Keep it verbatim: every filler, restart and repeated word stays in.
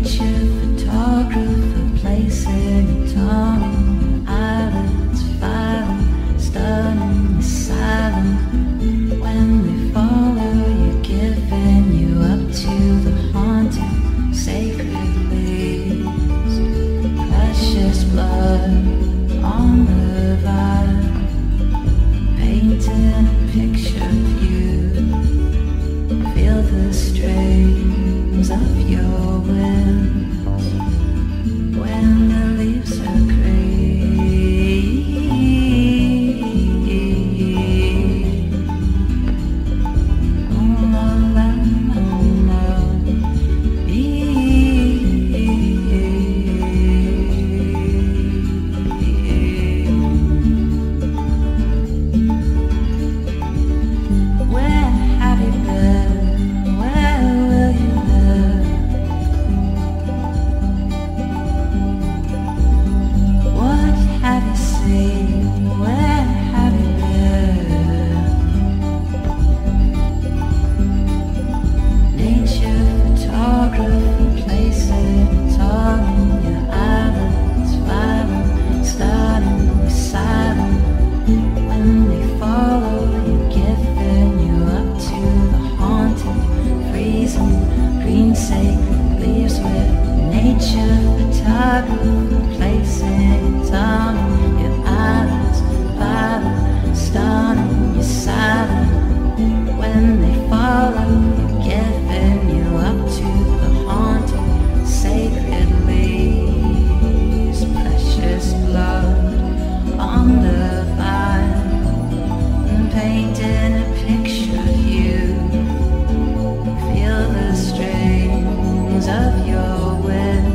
nature photographer, placing time, eyelids filing, stunning, silent. When they follow you, giving you up to the haunted, sacred leaves, precious blood on the vine, painting a picture of you. Feel the strings of your wings when the leaves are green. Oh, la, la, la, la. Where have you been? Where will you live? What have you seen? Where have you been? Nature photographer, placing time, your eyelids violent, starting silent. When they follow you, giving you up to the haunted, freezing, green sacred leaves with nature photographer, placing time, your eyelids violent, starting you silent. When they follow you, giving you up to the haunted, sacred leaves, precious blood on the vine, and painting a picture of you. Feel the strings of your wind